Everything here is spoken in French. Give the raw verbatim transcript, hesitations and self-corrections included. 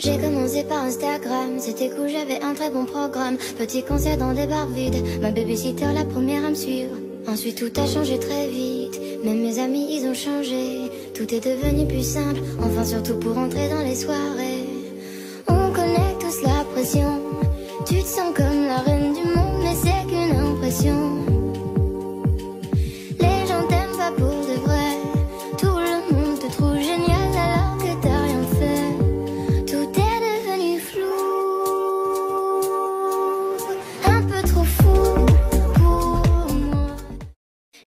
J'ai commencé par Instagram, c'était cool, j'avais un très bon programme. Petit concert dans des bars vides, ma babysitter la première à me suivre. Ensuite tout a changé très vite, même mes amis ils ont changé. Tout est devenu plus simple, enfin surtout pour entrer dans les soirées.